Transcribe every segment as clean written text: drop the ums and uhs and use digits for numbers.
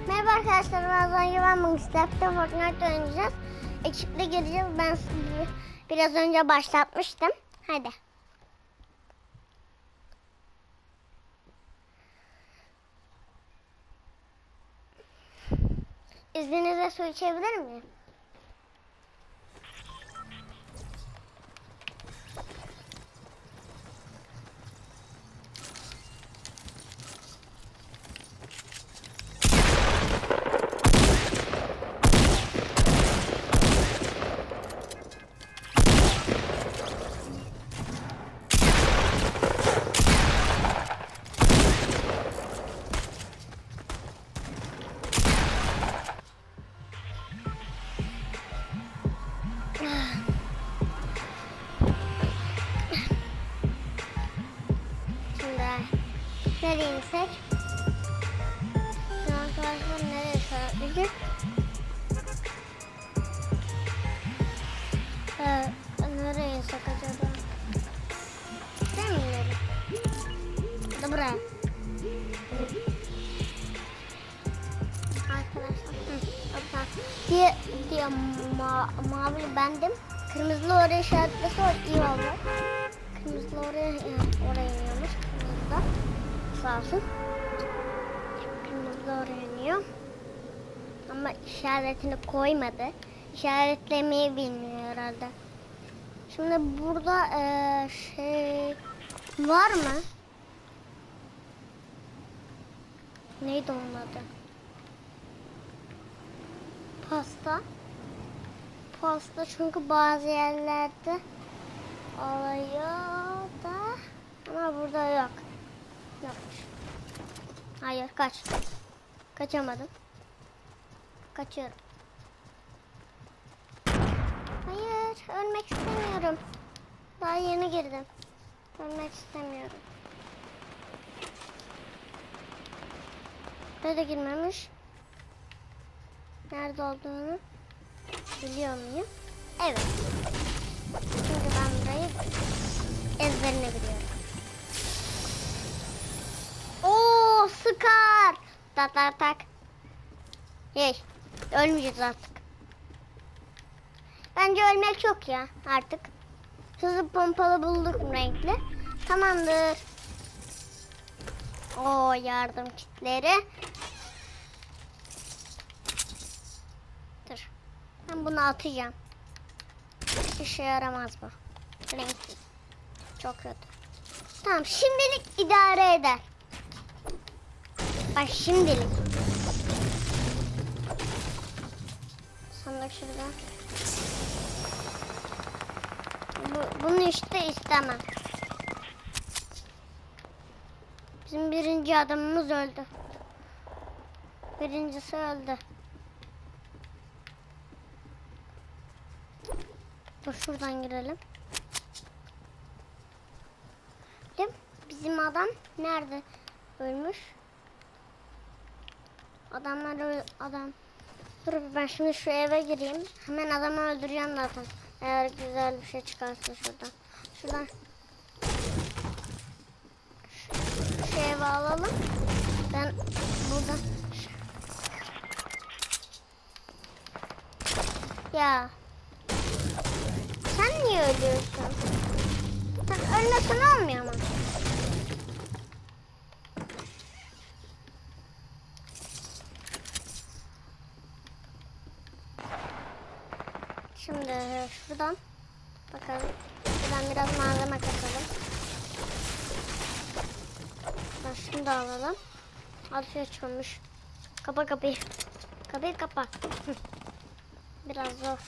Merhaba arkadaşlar, ben bugün Step'te Fortnite oynayacağız. Ekiple geleceğiz. Ben biraz önce başlatmıştım. Hadi. İzninizle su içebilir miyim? Şimdi nereye insek? Şu arkadaşlar nereye söyleyecek? Nereye insek acaba? Değil mi inelim? Da buraya. Arkadaşlar. Diye mavi bendim. Kırmızılı oraya işaretlese iyi olur. Kırmızılı oraya iniyormuş. Kırmızıda. Sağ olsun. Kırmızılı oraya iniyor. Ama işaretini koymadı. İşaretlemeyi bilmiyor herhalde. Şimdi burada şey var mı? Neydi onun adı? Pasta. Pasta çünkü bazı yerlerde oluyor da ama burada yok. Yokmuş. Hayır, kaç. Kaçamadım. Kaçıyorum. Hayır, ölmek istemiyorum. Daha yeni girdim. Ölmek istemiyorum. Nerede girmemiş? Nerede olduğunu biliyor muyum? Evet. Çünkü ben burayı ezberine biliyorum. Oo, sıkar. Tak tak tak. Hey, ölmeyeceğiz artık. Bence ölmek çok ya artık. Hızlı pompalı bulduk renkli. Tamamdır. Oo, yardım kitleri. Dur. Ben bunu atacağım. İşe yaramaz bu. Renkli. Çok kötü. Tamam, şimdilik idare eder. Bak şimdilik. Sandık şurada. Bunu işte istemem. Bizim birinci adamımız öldü. Birincisi öldü. Dur şuradan girelim. Bizim adam nerede ölmüş? Adam. Dur ben şimdi şu eve gireyim. Hemen adamı öldüreceğim zaten. Eğer güzel bir şey çıkarsa şuradan. Şuradan. Şu eve alalım. Ben buradan. Ya. Sen niye ölüyorsun? Sen ölmesen olmuyor mu? Şimdi şuradan bakalım. Şuradan biraz malzeme katalım. Şunu da alalım. Alışveriş çıkmış. Kapa kapıyı. Kapıyı kapa. Biraz zor.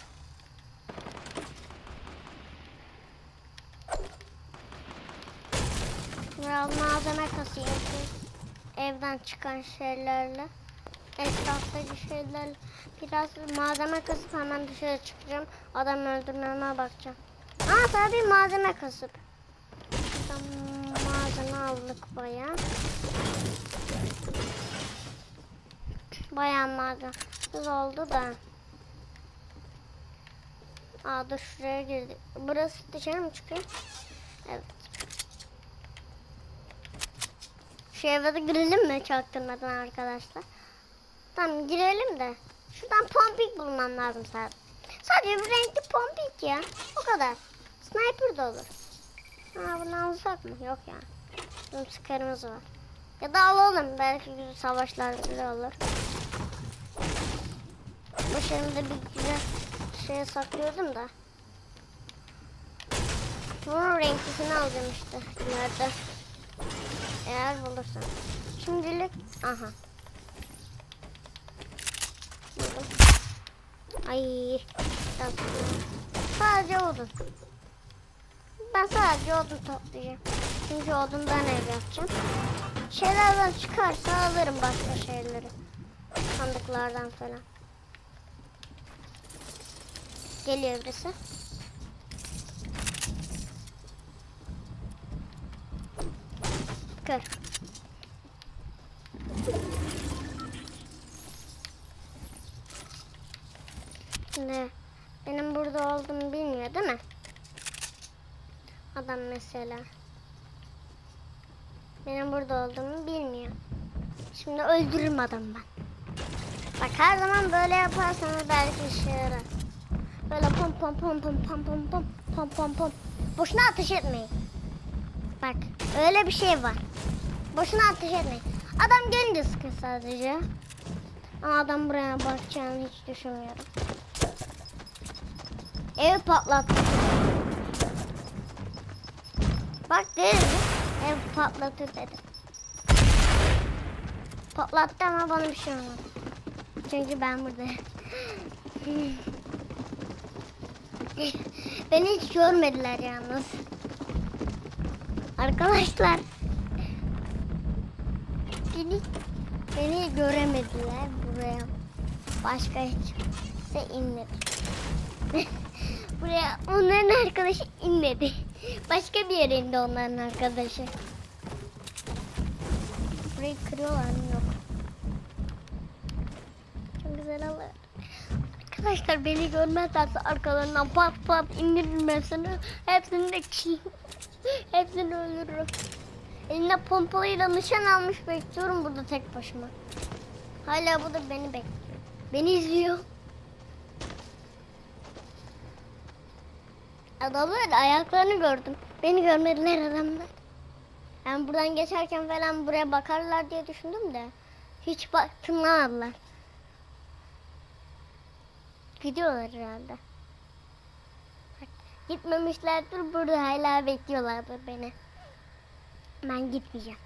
Biraz malzeme kasayım. Evden çıkan şeylerle. Etraftaki şeylerle. Biraz malzeme kasıp hemen dışarı çıkacağım. Adam öldürmeme bakacağım. Tabii malzeme kasıp. Malzeme aldık bayağı. Bayağı malzeme oldu da. Dur şuraya girdik. Burası dışarı mı çıkıyor? Evet. Şu eve de girelim mi çaktırmadan arkadaşlar? Tamam girelim de. Şuradan pompik bulmam lazım sadece. Sadece bir renkli pompik ya. O kadar. Sniper da olur. Ha, bunu alsak mı? Yok ya. Bizim sıkarımız var. Ya da alalım. Belki güzel savaşlar bile olur. Başarımda bir güzel şeye saklıyordum da. Bunun renklisini alacağım işte. Nerede? Eğer bulursam. Şimdilik aha. Buldum. Ay. Sadece odun. Ben sadece odun toplayacağım. Çünkü odundan ev yapacağım. Şeylerden çıkarsa alırım başka şeyleri. Sandıklardan falan. Geliyor birisi. Kır. Şimdi benim burada olduğumu bilmiyor değil mi? Adam mesela. Benim burada olduğumu bilmiyor. Şimdi öldürürüm adamı ben. Bak her zaman böyle yaparsanız belki işe yarar. Böyle pom pom pom pom pom pom pom pom pom pom. Boşuna ateş etmeyin. Bak öyle bir şey var. Boşuna ateş etmeyin. Adam gelince sıkın sadece. Ama adam buraya bakacağını hiç düşünmüyorum. Ev patlattı. Bak dedim. Ev patlatır dedim. Patlattı ama bana bir şey olmadı. Çünkü ben buradayım. Beni hiç görmediler yalnız. Arkadaşlar. Beni göremediler buraya. Başka hiç kimse inmedi. Buraya onların arkadaşı inmedi. Başka bir yere indi onların arkadaşı. Burayı kırıyorlar mı? Yok. Çok güzel olur. Arkadaşlar beni görmezlerse arkalarından pat pat indiririm hepsini. Hepsini de hepsini öldürürüm. Eline pompalıyla nişan almış bekliyorum burada tek başıma. Hala bu da beni bekliyor. Beni izliyor. Adamların ayaklarını gördüm. Beni görmediler adamlar. Ben buradan geçerken falan buraya bakarlar diye düşündüm de. Hiç baktırmadılar. Gidiyorlar herhalde. Bak, gitmemişlerdir burada hala bekliyorlardır beni. Ben gitmeyeceğim.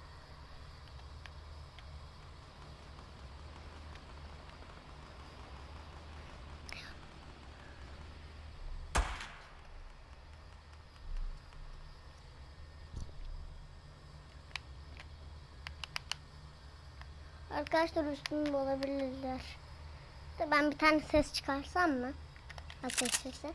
Arkadaşlar üstümde olabilirler. Ben bir tane ses çıkarsam mı? Ateş sesi.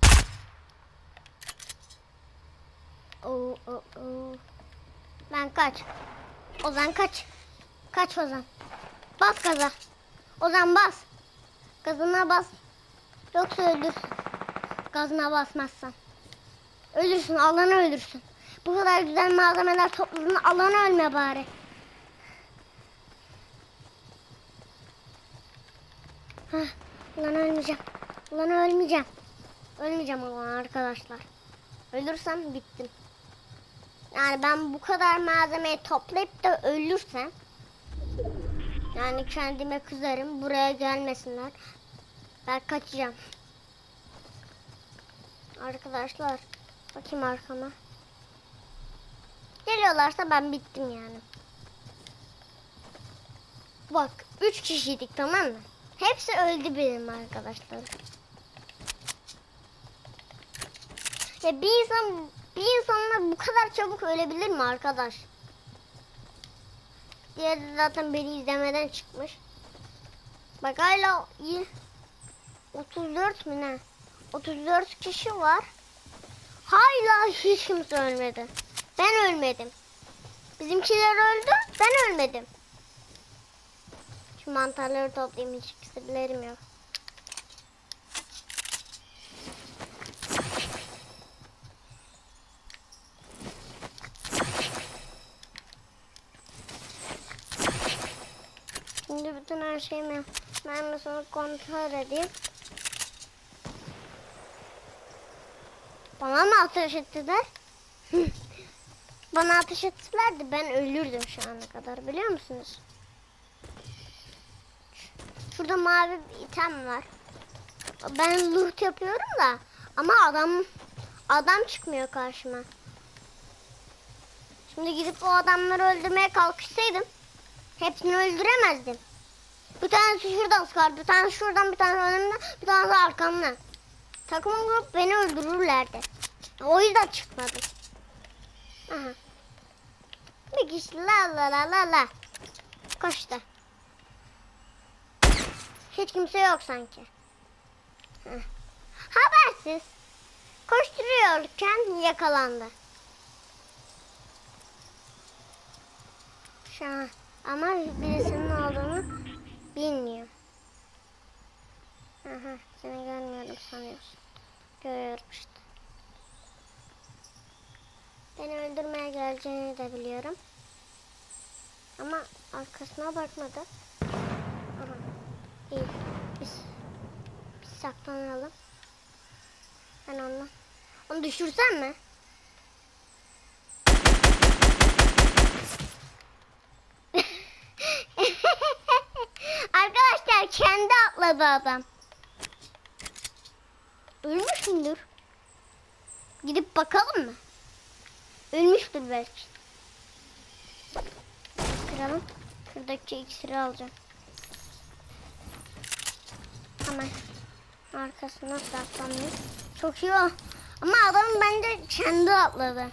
Oo. Ben kaç. Ozan kaç. Kaç Ozan. Bas gaza. Ozan bas. Gazına bas. Yoksa ölürsün. Gazına basmazsan. Ölürsün. Allah'ını öldürsün. Bu kadar güzel malzemeler topladın. Allah'ını ölme bari. Hah. Ulan ölmeyeceğim. Ulan ölmeyeceğim. Ölmeyeceğim ulan arkadaşlar. Ölürsem bittim. Yani ben bu kadar malzemeyi toplayıp da ölürsem yani kendime kızarım. Buraya gelmesinler. Ben kaçacağım. Arkadaşlar bakayım arkama. Geliyorlarsa ben bittim yani. Bak 3 kişiydik tamam mı? Hepsi öldü benim arkadaşlar. Ya bir insanlar bu kadar çabuk ölebilir mi arkadaş? Diğeri zaten beni izlemeden çıkmış. Bak hala 34 mi ne? 34 kişi var. Hala hiç kimse ölmedi. Ben ölmedim. Bizimkiler öldü. Ben ölmedim. Şu mantarları toplayayım. Hiç iksirlerim yok. Şimdi bütün her ben mermisini kontrol edeyim. Bana mı ateş ettiler? Bana ateş ettilerdi, ben ölürdüm şu ana kadar, biliyor musunuz? Şurada mavi bir item var. Ben loot yapıyorum da ama adam çıkmıyor karşıma. Şimdi gidip o adamları öldürmeye kalkışsaydım hepsini öldüremezdim. Bir tanesi şuradan sıkar, bir tanesi şuradan, bir tanesi önümden, bir tanesi arkamdan. Takımın grup beni öldürürlerdi. O yüzden çıkmadım. Aha. Bir kişi la. Koştu. Hiç kimse yok sanki. Heh. Habersiz koşturuyorken yakalandı. Şu an ama birisinin olduğunu bilmiyor. Aha, seni görmüyorum sanıyorsun. Görüyorum işte. Beni öldürmeye geleceğini de biliyorum. Ama arkasına bakmadı. Aha, iyi. Biz saklanalım. Ben onu düşürsem mi? Arkadaşlar kendi atladı adam. Ölmüş müdür? Gidip bakalım mı? Ölmüştür belki. Kıralım. Şuradaki iksiri alacağım. Hemen arkasına saklanıyor. Çok iyi o. Ama adam bence kendi atladı.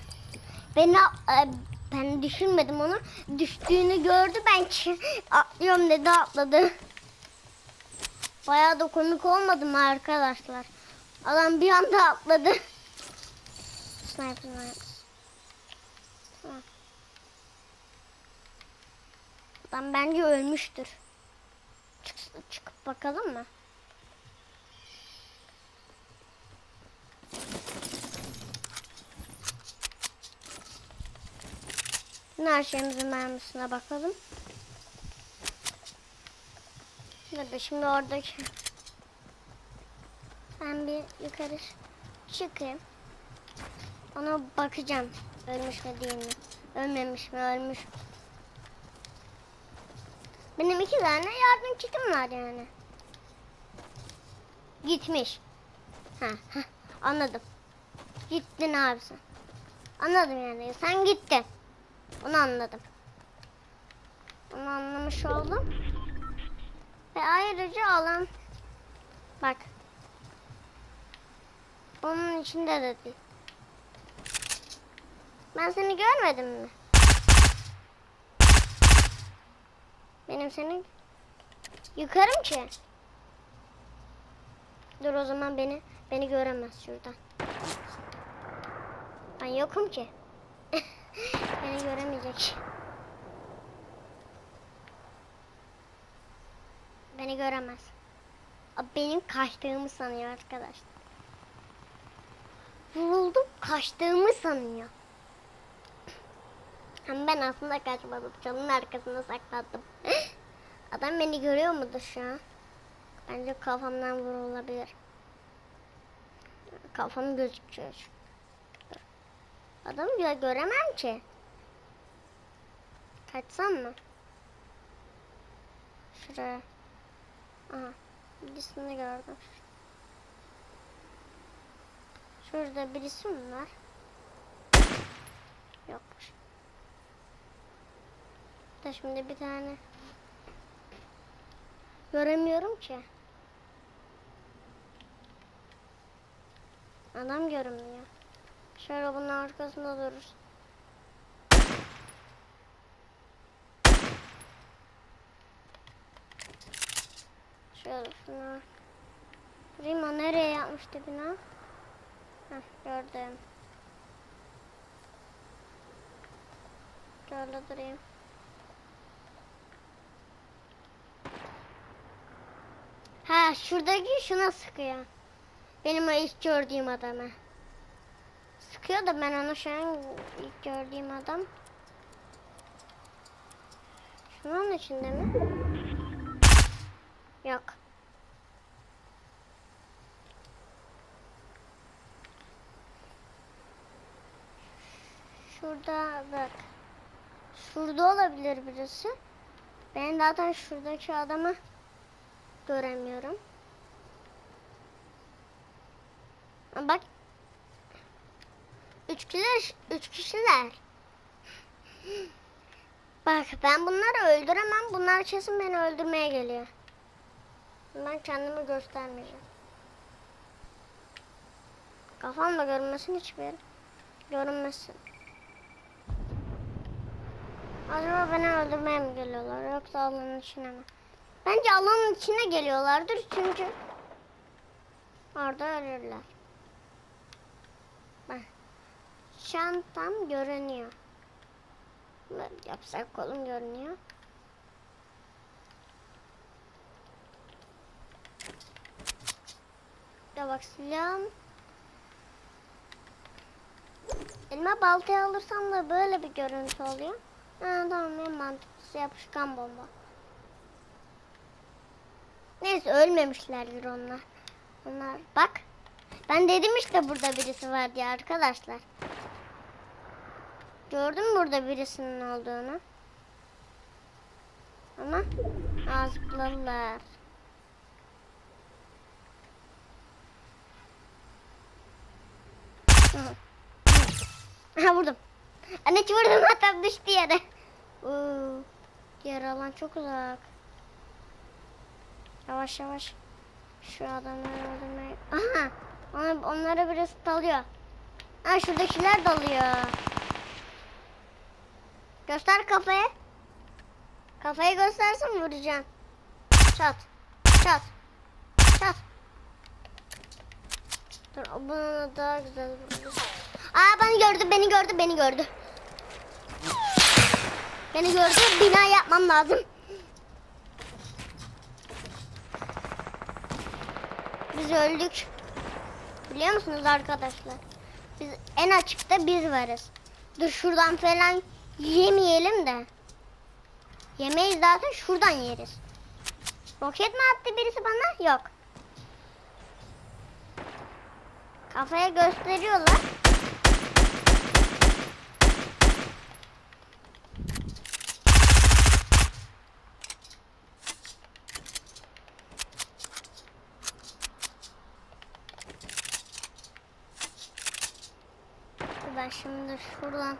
Ben düşünmedim onu. Düştüğünü gördü. Ben atlıyorum dedi, atladı. Bayağı da komik olmadı mı arkadaşlar? Adam bir anda atladı. Sniper. Tamam. Adam bence ölmüştür. Çıkıp bakalım mı? Her şeyimizin mermisine bakalım. Şimdi oradaki ben bir yukarı çıkayım. Ona bakacağım. Ölmüş mü değil mi? Ölmemiş mi? Ölmüş. Benim 2 tane yardım kitim var yani. Gitmiş. Anladım. Gittin abi sen. Anladım yani. Sen gittin. Onu anladım. Onu anlamış oldum. Ve ayrıca alan bak. Onun içinde de değil. Ben seni görmedim mi? Benim seni yukarım ki. Dur o zaman beni göremez şuradan. Ben yokum ki. Beni göremeyecek. Beni göremez. Benim kaçtığımı sanıyor arkadaşlar. Vuruldum, kaçtığımı sanıyor. Hem ben aslında kaçmadım. Çalının arkasına saklandım. Adam beni görüyor mudur şu an? Bence kafamdan vurulabilir. Kafam gözüküyor. Adamı göremem ki. Kaçsam mı? Şuraya. Aha. Birisini gördüm. Şurada birisi mi var? Yokmuş. Da şimdi bir tane göremiyorum ki. Adam görünmüyor. Şöyle bunun arkasında dururuz. Şöyle şunu. Rima nereye yapmıştı bina? Heh, gördüm. Şöyle durayım. Ha şuradaki şuna sıkıyor. Benim o ilk gördüğüm adama. Sıkıyor da ben onu şu an ilk gördüğüm adam. Şunun içinde mi? Yok. Şurada bak. Şurada olabilir birisi. Ben zaten şuradaki adamı göremiyorum. Bak. Üç kişiler. Bak ben bunları öldüremem. Bunlar kesin beni öldürmeye geliyor. Ben kendimi göstermeyeceğim. Kafamda görünmesin hiçbir yer. Görünmesin. Acaba beni öldürmeye mi geliyorlar yoksa alanın içine mi? Bence alanın içine geliyorlardır çünkü orada ölürler. Bak. Çantam görünüyor. Böyle yapsak kolum görünüyor. Ya bak silahım. Elime baltayı alırsam da böyle bir görüntü oluyor. Ha, tamam en mantıklısı yapışkan bomba. Neyse ölmemişlerdir onlar. Onlar bak. Ben dedim işte burada birisi var diye arkadaşlar. Gördün mü burada birisinin olduğunu? Ama azıpladılar. Ha vurdum. Anneciğim vurdum hatta düştü yere. Diğer alan çok uzak. Yavaş yavaş. Şu adamları öldürmeyi. Aha. Onlara birisi dalıyor. Ha şuradakiler dalıyor. Göster kafayı. Kafayı göstersen vuracağım. Çat. Çat. Çat. Dur bunu daha güzel vuracağım. Aa beni gördü. Beni gördü. Bina yapmam lazım. Biz öldük. Biliyor musunuz arkadaşlar? Biz en açıkta biz varız. Dur şuradan falan yemeyelim de. Yemeyiz zaten şuradan yeriz. Roket mi attı birisi bana? Yok. Kafaya gösteriyorlar. Ben şimdi şuradan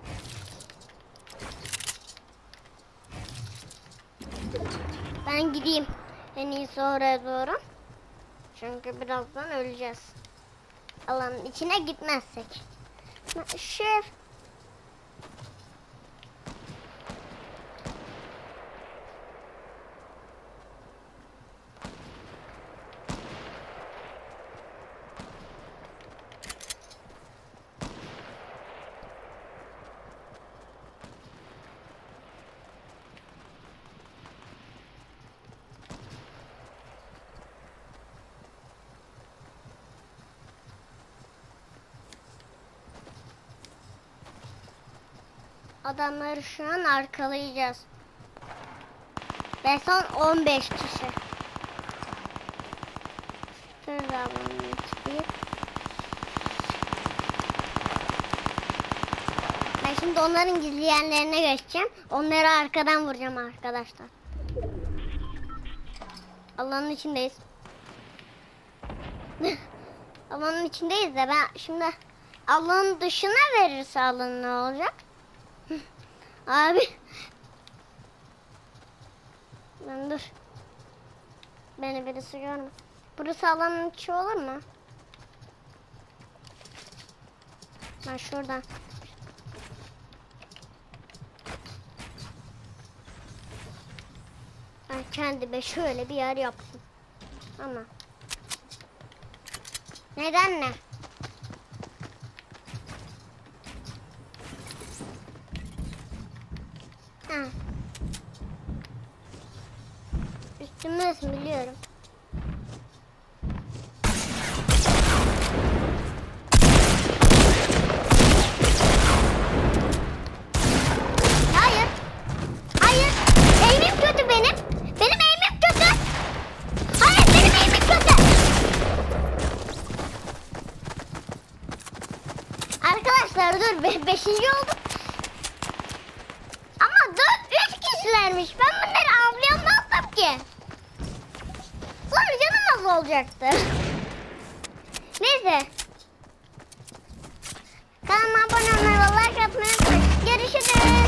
ben gideyim en iyisi oraya doğru. Çünkü birazdan öleceğiz. Alanın içine gitmezsek. Şef. Adamları şu an arkalayacağız. Ve son 15 kişi. Şurada bunun içi. Ben şimdi onların gizli yerlerine geçeceğim. Onları arkadan vuracağım arkadaşlar. Alanın içindeyiz. Alanın içindeyiz de ben şimdi alanın dışına verirse alanın ne olacak? Abi. Ben dur. Beni birisi görme. Burası alanın içi olur mu? Ben şuradan. Ben kendime şöyle bir yer yaptım. Ama. Neden ne? Ha. Üstümdesin biliyorum. Hayır. Hayır. Eğimim kötü benim. Benim eğimim kötü. arkadaşlar dur. Beşinci oldum. Ama 3 kişilermiş. Ben bunları avlayamazdım ki. Sonra canım az olacaktı. Neyse. Kanalıma abone olmayı ve like atmayı unutmayın. Görüşürüz.